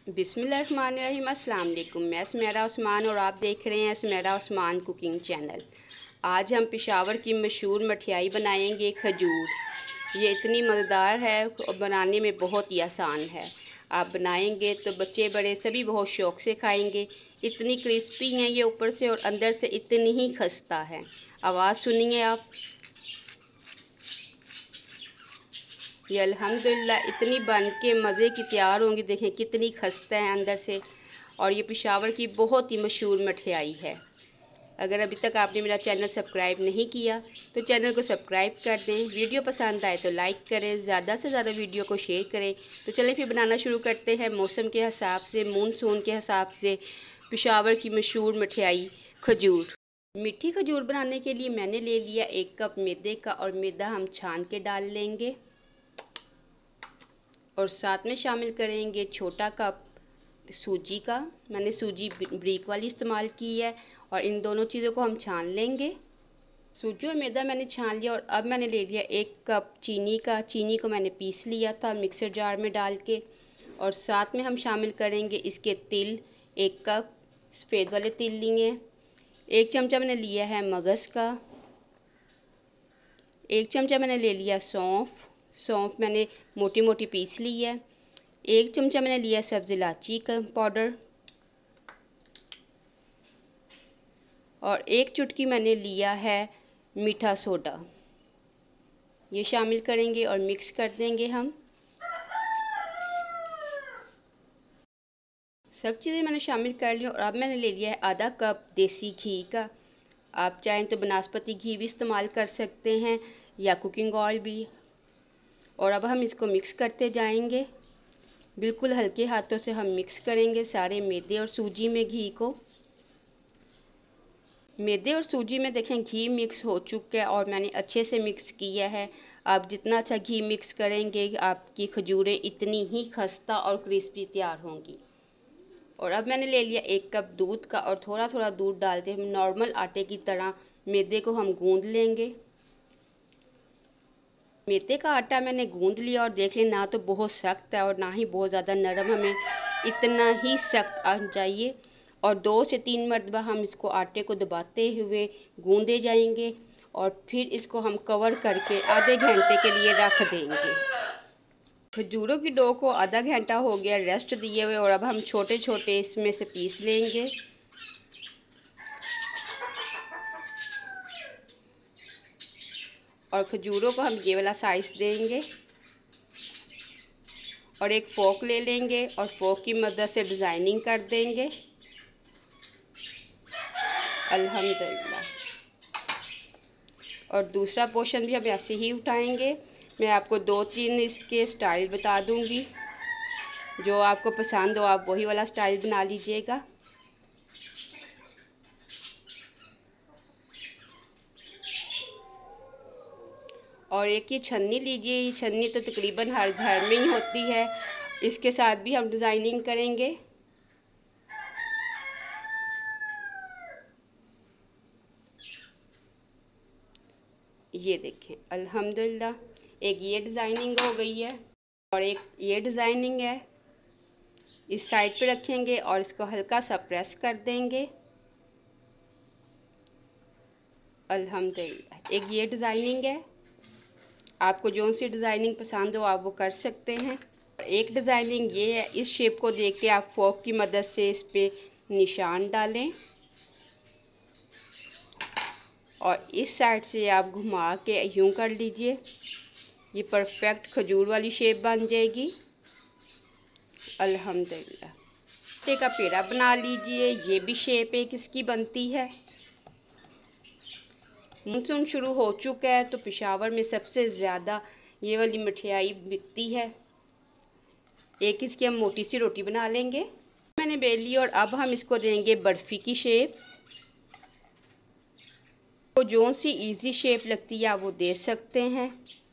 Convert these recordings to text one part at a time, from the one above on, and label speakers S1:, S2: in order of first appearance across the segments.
S1: बिस्मिल्लाहिर्रहमानिर्रहीम। अस्सलाम वालेकुम। मैं सुमेरा उस्मान और आप देख रहे हैं सुमेरा उस्मान कुकिंग चैनल। आज हम पेशावर की मशहूर मठियाई बनाएंगे, खजूर। ये इतनी मज़ेदार है और बनाने में बहुत ही आसान है। आप बनाएंगे तो बच्चे बड़े सभी बहुत शौक़ से खाएंगे। इतनी क्रिस्पी हैं ये ऊपर से और अंदर से इतनी ही खस्ता है। आवाज़ सुनिए आप। ये अल्हम्दुलिल्लाह इतनी बन के मज़े की तैयार होंगी। देखें कितनी खस्ता है अंदर से। और ये पेशावर की बहुत ही मशहूर मठियाई है। अगर अभी तक आपने मेरा चैनल सब्सक्राइब नहीं किया तो चैनल को सब्सक्राइब कर दें। वीडियो पसंद आए तो लाइक करें, ज़्यादा से ज़्यादा वीडियो को शेयर करें। तो चलें फिर बनाना शुरू करते हैं। मौसम के हिसाब से, मानसून के हिसाब से पेशावर की मशहूर मठियाई खजूर। मीठी खजूर बनाने के लिए मैंने ले लिया 1 कप मैदे का, और मैदा हम छान के डाल लेंगे। और साथ में शामिल करेंगे छोटा कप सूजी का। मैंने सूजी ब्रीक वाली इस्तेमाल की है। और इन दोनों चीज़ों को हम छान लेंगे। सूजी और मैदा मैंने छान लिया। और अब मैंने ले लिया 1 कप चीनी का। चीनी को मैंने पीस लिया था मिक्सर जार में डाल के। और साथ में हम शामिल करेंगे इसके तिल। 1 कप सफ़ेद वाले तिल लिए हैं। 1 चमचा मैंने लिया है मगज़ का। 1 चमचा मैंने ले लिया सौंफ। सौंफ मैंने मोटी मोटी पीस ली है। 1 चमचा मैंने लिया सब्ज़ इलायची का पाउडर। और 1 चुटकी मैंने लिया है मीठा सोडा। ये शामिल करेंगे और मिक्स कर देंगे हम। सब चीज़ें मैंने शामिल कर ली। और अब मैंने ले लिया है आधा कप देसी घी का। आप चाहें तो बनास्पति घी भी इस्तेमाल कर सकते हैं या कुकिंग ऑयल भी। और अब हम इसको मिक्स करते जाएंगे। बिल्कुल हल्के हाथों से हम मिक्स करेंगे सारे मैदे और सूजी में घी को। मैदे और सूजी में देखें घी मिक्स हो चुका है और मैंने अच्छे से मिक्स किया है। आप जितना अच्छा घी मिक्स करेंगे आपकी खजूरें इतनी ही खस्ता और क्रिस्पी तैयार होंगी। और अब मैंने ले लिया 1 कप दूध का, और थोड़ा थोड़ा दूध डालते हम नॉर्मल आटे की तरह मैदे को हम गूंद लेंगे। मैदे का आटा मैंने गूंद लिया और देख लें ना तो बहुत सख्त है और ना ही बहुत ज़्यादा नरम। हमें इतना ही सख्त आ चाहिए। और 2 से 3 मरतबा हम इसको आटे को दबाते हुए गूंदे जाएंगे। और फिर इसको हम कवर करके आधे घंटे के लिए रख देंगे। खजूरों की डो को आधा घंटा हो गया रेस्ट दिए हुए। और अब हम छोटे छोटे इसमें से पीस लेंगे। और खजूरों को हम ये वाला साइज़ देंगे। और एक फोक ले लेंगे और फोक की मदद से डिज़ाइनिंग कर देंगे। अल्हम्दुलिल्लाह। और दूसरा पोर्शन भी हम ऐसे ही उठाएंगे। मैं आपको 2-3 इसके स्टाइल बता दूंगी। जो आपको पसंद हो आप वही वाला स्टाइल बना लीजिएगा। और एक ये छन्नी लीजिए। ये छन्नी तो तकरीबन हर घर में ही होती है। इसके साथ भी हम डिज़ाइनिंग करेंगे। ये देखें अल्हम्दुलिल्लाह एक ये डिज़ाइनिंग हो गई है। और एक ये डिज़ाइनिंग है। इस साइड पे रखेंगे और इसको हल्का सा प्रेस कर देंगे। अल्हम्दुलिल्लाह एक ये डिज़ाइनिंग है। आपको जो सी डिज़ाइनिंग पसंद हो आप वो कर सकते हैं। एक डिज़ाइनिंग ये है। इस शेप को देख के आप फोक की मदद से इस पे निशान डालें। और इस साइड से आप घुमा के यूं कर लीजिए। ये परफेक्ट खजूर वाली शेप बन जाएगी। अल्हम्दुलिल्लाह आटे का पेड़ा बना लीजिए। ये भी शेप एक इसकी बनती है। मानसून शुरू हो चुका है तो पेशावर में सबसे ज़्यादा ये वाली मठियाई बिकती है। एक इसकी हम मोटी सी रोटी बना लेंगे। मैंने बेल ली और अब हम इसको देंगे बर्फ़ी की शेप। तो जो सी इजी शेप लगती है आप वो दे सकते हैं।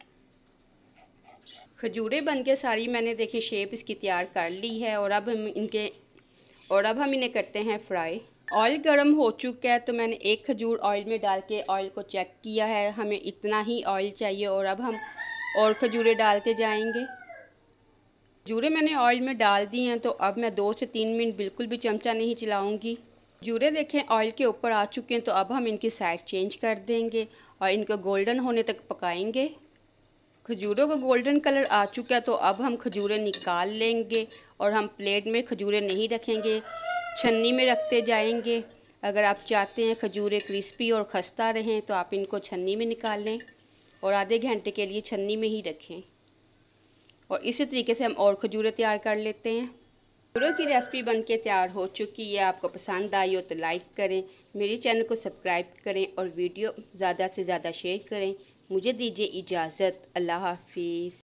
S1: खजूरें बनके सारी मैंने देखी शेप इसकी तैयार कर ली है। और अब हम इन्हें करते हैं फ्राई। ऑयल गर्म हो चुका है तो मैंने एक खजूर ऑयल में डाल के ऑयल को चेक किया है। हमें इतना ही ऑयल चाहिए। और अब हम और खजूरें डालते जाएंगे। खजूरें मैंने ऑयल में डाल दी हैं, तो अब मैं 2 से 3 मिनट बिल्कुल भी चमचा नहीं चलाऊंगी। खजूरें देखें ऑयल के ऊपर आ चुके हैं, तो अब हम इनकी साइड चेंज कर देंगे और इनको गोल्डन होने तक पकाएंगे। खजूरों का गोल्डन कलर आ चुका है, तो अब हम खजूरें निकाल लेंगे और हम प्लेट में खजूरें नहीं रखेंगे, छन्नी में रखते जाएंगे। अगर आप चाहते हैं खजूरें क्रिस्पी और खस्ता रहें तो आप इनको छन्नी में निकाल लें और आधे घंटे के लिए छन्नी में ही रखें। और इसी तरीके से हम और खजूरें तैयार कर लेते हैं। खजूरों की रेसिपी बनके तैयार हो चुकी है। आपको पसंद आई हो तो लाइक करें, मेरे चैनल को सब्सक्राइब करें और वीडियो ज़्यादा से ज़्यादा शेयर करें। मुझे दीजिए इजाज़त। अल्लाह हाफिज़।